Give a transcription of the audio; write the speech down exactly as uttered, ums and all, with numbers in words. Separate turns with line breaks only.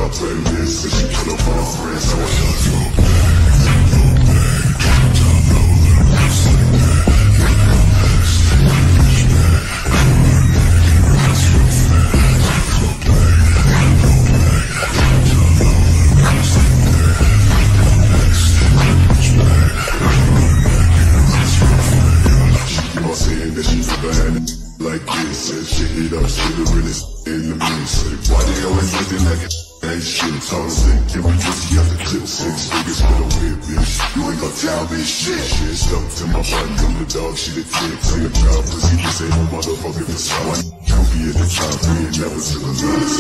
my playlist, and she put up my friends. So I got your bag, your bag, down low, let them rest like that. Get that next, bitch bag, I'm running back and rest real fast. Your bag, your bag, down low, let them rest like that. Get that next, bitch bag, I'm running back and rest real fast. She keep on saying that she's never had it like this, said shit it up, shit the realest in the mix. Why they always looking like it? Ain't shit, tall sick, give me pussy out the clip. Six figures with a whip, bitch. You ain't gon' tell me shit. Shit stuck to my button, I'm the dog, she the tick. Tell your proud pussy, this ain't no motherfucking facade. Can't be at the top, we ain't never took a lot.